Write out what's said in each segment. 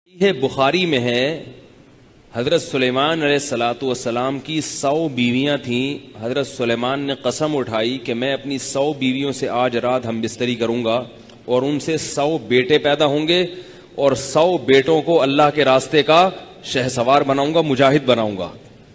یہ بخاری میں ہے حضرت سلیمان علیہ الصلاۃ والسلام کی 100 بیویاں تھیں. حضرت سلیمان نے قسم اٹھائی کہ میں اپنی 100 بیویوں سے آج رات ہم بستری کروں گا اور ان سے 100 بیٹے پیدا ہوں گے اور 100 بیٹوں کو اللہ کے راستے کا شہسوار بناؤں گا, مجاہد بناؤں گا.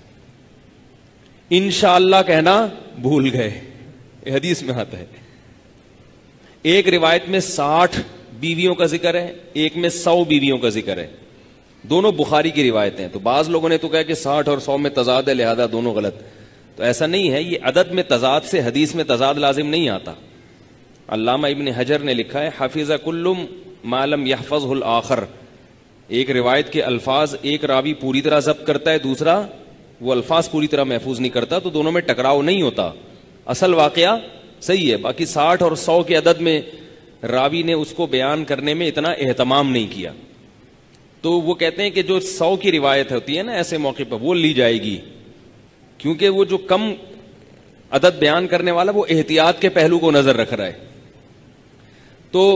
انشاءاللہ کہنا بھول گئے. حدیث میں آتا ہے. ایک روایت میں 60 بیویوں کا ذکر ہے, ایک میں 100 بیویوں کا ذکر ہے. دونوں بخاری کی روایتیں. تو بعض لوگوں نے تو کہا کہ 60 اور 100 میں تضاد ہے لہذا دونوں غلط. تو ایسا نہیں ہے. یہ عدد میں تضاد سے حدیث میں تضاد لازم نہیں آتا. علامہ ابن حجر نے لکھا ہے حفظ کل ما لم يحفظه الآخر. ایک روایت کے الفاظ ایک راوی پوری طرح ضبط کرتا ہے, دوسرا وہ الفاظ پوری طرح محفوظ نہیں کرتا, تو دونوں میں ٹکراؤ نہیں ہوتا. اصل واقعہ صحیح ہے. باقی 60 اور 100 کے عدد میں راوی نے اس کو بیان کرنے میں اتنا اہتمام نہیں کیا. تو وہ کہتے ہیں کہ جو 100 کی روایت ہوتی ہے نا ایسے موقع پر وہ لی جائے گی, کیونکہ وہ جو کم عدد بیان کرنے والا وہ احتیاط کے پہلو کو نظر رکھ رہا ہے. تو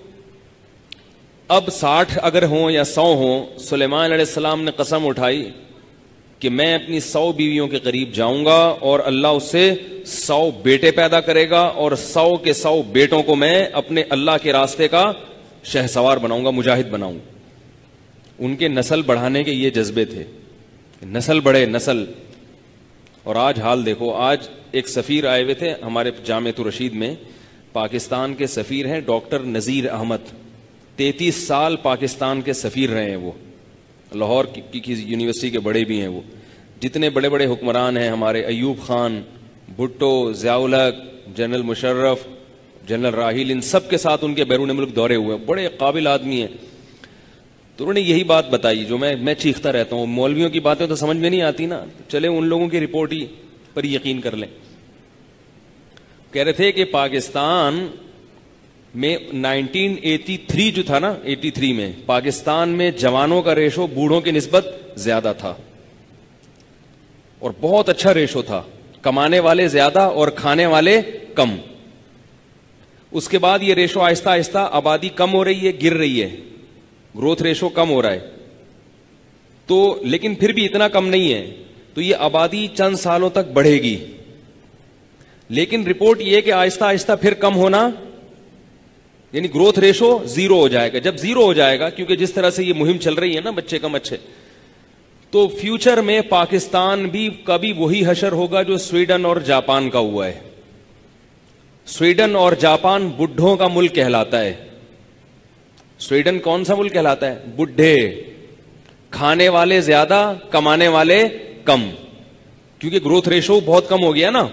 اب 60 اگر ہوں یا 100 ہوں, سلیمان علیہ السلام نے قسم اٹھائی کہ میں اپنی 100 بیویوں کے قریب جاؤں گا اور اللہ اس سے 100 بیٹے پیدا کرے گا اور 100 کے 100 بیٹوں کو میں اپنے اللہ کے راستے کا شہسوار بناؤں گا, مجاہد بناؤں. ان کے نسل بڑھانے کے یہ جذبے تھے, نسل بڑھے نسل. اور آج حال دیکھو, آج ایک سفیر آئے ہوئے تھے ہمارے جامعۃ الرشید میں, پاکستان کے سفیر ہیں ڈاکٹر نذیر احمد. 33 سال پاکستان کے سفیر رہے ہیں. وہ لاہور کی یونیورسٹی کے بڑے بھی ہیں. وہ جتنے بڑے بڑے حکمران ہیں ہمارے, ایوب خان, بھٹو, ضیاء الحق, جنرل مشرف, جنرل راحیل, ان سب کے ساتھ ان کے بیرون ملک دورے ہوئے. بڑے قابل آدمی ہیں. تو انہوں نے یہی بات بتائی جو میں چیختا رہتا ہوں, مولویوں کی باتیں تو سمجھ میں نہیں آتی نا, چلے ان لوگوں کی رپورٹ ہی پر یقین کر لیں. کہہ رہے تھے کہ پاکستان میں 1983 جو تھا نا, 83 میں پاکستان میں جوانوں کا ریشو بوڑھوں کی نسبت زیادہ تھا اور بہت اچھا ریشو تھا. کمانے والے زیادہ اور کھانے والے کم. اس کے بعد یہ ریشو آہستہ آہستہ آبادی کم ہو رہی ہے, گر رہی ہے, گروتھ ریشو کم ہو رہا ہے. تو لیکن پھر بھی اتنا کم نہیں ہے. تو یہ آبادی چند سالوں تک بڑھے گی, لیکن رپورٹ یہ کہ آہستہ آہستہ پھر کم ہونا, یعنی گروتھ ریشو زیرو ہو جائے گا. جب زیرو ہو جائے گا, کیونکہ جس طرح سے یہ مہم چل رہی ہے نا بچے کم اچھے, تو فیوچر میں پاکستان بھی کبھی وہی حشر ہوگا جو سویڈن اور جاپان کا ہوا ہے. سویڈن اور جاپان بڈھوں کا ملک کہلاتا ہے. سویڈن کون سا ملک کہلاتا ہے؟ بڈھے, کھانے والے زیادہ, کمانے والے کم, کیونکہ گروتھ ریشو بہت کم ہو گیا نا.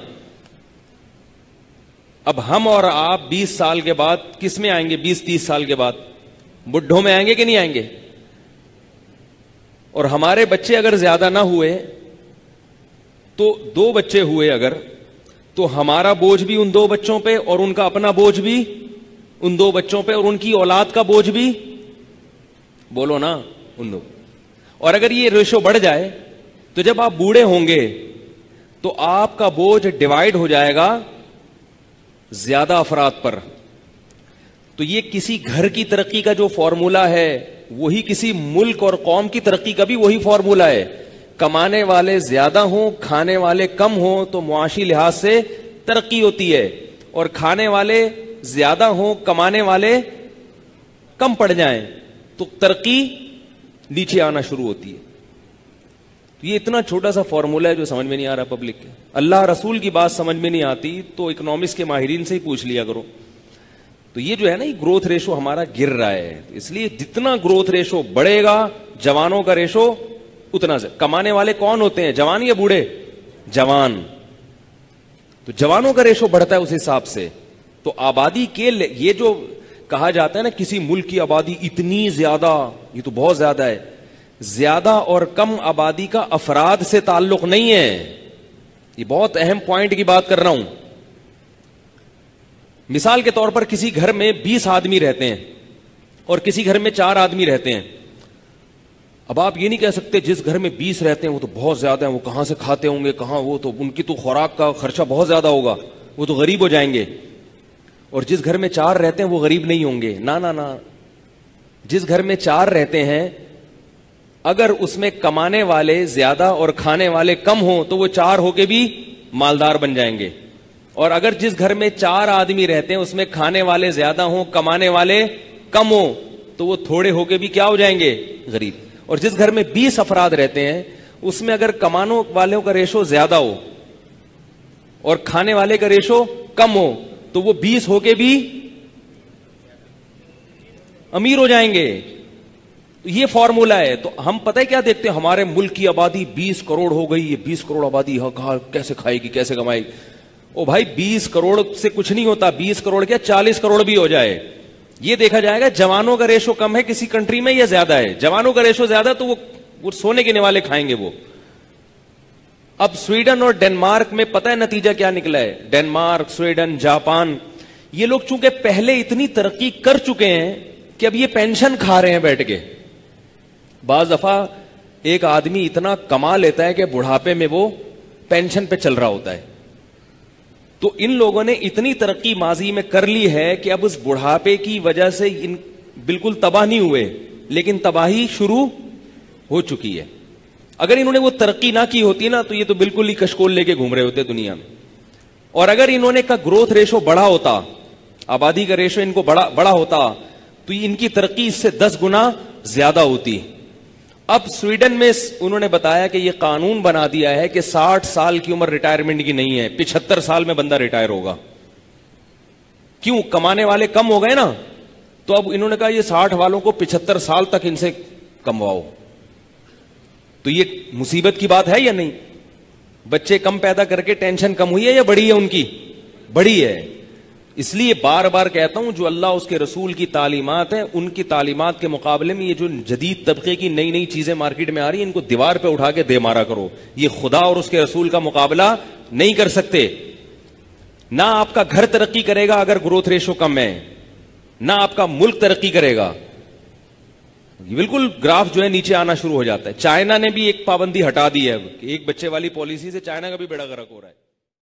اب ہم اور آپ 20 سال کے بعد کس میں آئیں گے؟ 20-30 سال کے بعد بڈھوں میں آئیں گے کہ نہیں آئیں گے؟ اور ہمارے بچے اگر زیادہ نہ ہوئے تو 2 بچے ہوئے اگر, تو ہمارا بوجھ بھی ان 2 بچوں پہ اور ان کا اپنا بوجھ بھی ان 2 بچوں پہ اور ان کی اولاد کا بوجھ بھی, بولو نا, ان 2. اور اگر یہ ریشو بڑھ جائے تو جب آپ بوڑھے ہوں گے تو آپ کا بوجھ ڈیوائیڈ ہو جائے گا زیادہ افراد پر. تو یہ کسی گھر کی ترقی کا جو فارمولا ہے وہی کسی ملک اور قوم کی ترقی کا بھی وہی فارمولا ہے. کمانے والے زیادہ ہوں, کھانے والے کم ہوں تو معاشی لحاظ سے ترقی ہوتی ہے, اور کھانے والے زیادہ ہوں, کمانے والے کم پڑ جائیں تو ترقی نیچے آنا شروع ہوتی ہے. یہ اتنا چھوٹا سا فارمولا ہے جو سمجھ میں نہیں آ رہا پبلک کے. اللہ رسول کی بات سمجھ میں نہیں آتی تو اکنامکس کے ماہرین سے ہی پوچھ لیا کرو. تو یہ جو ہے نا, یہ گروتھ ریشو ہمارا گر رہا ہے. اس لیے جتنا گروتھ ریشو بڑھے گا, جوانوں کا ریشو اتنا سے. کمانے والے کون ہوتے ہیں, جوان یا بوڑھے؟ جوان. تو جوانوں کا ریشو بڑھتا ہے اس حساب سے. تو آبادی کے یہ جو کہا جاتا ہے نا کسی ملک کی آبادی اتنی زیادہ, یہ تو بہت زیادہ ہے. زیادہ اور کم آبادی کا افراد سے تعلق نہیں ہے. یہ بہت اہم پوائنٹ کی بات کر رہا ہوں. مثال کے طور پر کسی گھر میں 20 آدمی رہتے ہیں اور کسی گھر میں 4 آدمی رہتے ہیں. اب آپ یہ نہیں کہہ سکتے جس گھر میں 20 رہتے ہیں وہ تو بہت زیادہ ہیں, وہ کہاں سے کھاتے ہوں گے, کہاں, وہ تو ان کی تو خوراک کا خرچہ بہت زیادہ ہوگا, وہ تو غریب ہو جائیں گے. اور جس گھر میں 4 رہتے ہیں وہ غریب نہیں ہوں گے. نہ, جس گھر میں 4 رہتے ہیں اگر اس میں کمانے والے زیادہ اور کھانے والے کم ہوں تو وہ 4 ہو کے بھی مالدار بن جائیں گے. اور اگر جس گھر میں 4 آدمی رہتے ہیں اس میں کھانے والے زیادہ ہوں کمانے والے کم ہوں تو وہ تھوڑے ہو کے بھی کیا ہو جائیں گے؟ غریب. اور جس گھر میں 20 افراد رہتے ہیں اس میں اگر کمانے والوں کا ریشو زیادہ ہو اور کھانے والے کا ریشو کم ہو تو وہ 20 ہو کے بھی امیر ہو جائیں گے. یہ فارمولا ہے. تو ہم پتہ ہے کیا دیکھتے ہیں؟ ہمارے ملک کی آبادی 20 کروڑ ہو گئی. یہ 20 کروڑ آبادی کیسے کھائے گی, کیسے کمائے گی؟ او بھائی 20 کروڑ سے کچھ نہیں ہوتا. 20 کروڑ کیا 40 کروڑ بھی ہو جائے, یہ دیکھا جائے گا جوانوں کا ریشو کم ہے کسی کنٹری میں یا زیادہ ہے. جوانوں کا ریشو زیادہ تو وہ سونے کے نوالے کھائیں گے وہ. اب سویڈن اور ڈنمارک میں پتہ ہے نتیجہ کیا نکلا ہے؟ ڈنمارک, سویڈن, جاپان, یہ لوگ چونکہ پہلے اتنی ترقی کر چکے ہیں کہ اب یہ پینشن کھا رہے ہیں بیٹھ کے. بعض دفعہ ایک آدمی اتنا کما لیتا ہے کہ بڑھاپے میں وہ پینشن پہ چل رہا ہوتا ہے. تو ان لوگوں نے اتنی ترقی ماضی میں کر لی ہے کہ اب اس بڑھاپے کی وجہ سے ان بالکل تباہ نہیں ہوئے, لیکن تباہی شروع ہو چکی ہے. اگر انہوں نے وہ ترقی نہ کی ہوتی نا تو یہ تو بالکل ہی کشکول لے کے گھوم رہے ہوتے دنیا میں. اور اگر انہوں نے کا گروتھ ریشو بڑا ہوتا, آبادی کا ریشو ان کو بڑا ہوتا تو ان کی ترقی اس سے 10 گنا زیادہ ہوتی. اب سویڈن میں انہوں نے بتایا کہ یہ قانون بنا دیا ہے کہ 60 سال کی عمر ریٹائرمنٹ کی نہیں ہے, 75 سال میں بندہ ریٹائر ہوگا. کیوں؟ کمانے والے کم ہو گئے نا. تو اب انہوں نے کہا یہ 60 والوں کو 75 سال تک ان سے کمواؤ. تو یہ مصیبت کی بات ہے یا نہیں؟ بچے کم پیدا کر کے ٹینشن کم ہوئی ہے یا بڑی ہے؟ ان کی بڑی ہے. اس لیے بار بار کہتا ہوں جو اللہ اس کے رسول کی تعلیمات ہیں ان کی تعلیمات کے مقابلے میں یہ جو جدید طبقے کی نئی نئی چیزیں مارکیٹ میں آ رہی ہیں ان کو دیوار پہ اٹھا کے دے مارا کرو. یہ خدا اور اس کے رسول کا مقابلہ نہیں کر سکتے. نہ آپ کا گھر ترقی کرے گا اگر گروتھ ریشو کم ہے, نہ آپ کا ملک ترقی کرے گا. بالکل گراف جو ہے نیچے آنا شروع ہو جاتا ہے. چائنا نے بھی ایک پابندی ہٹا دی ہے, ایک بچے والی پالیسی سے چائنا کا بھی بیڑا غرق ہو رہا ہے.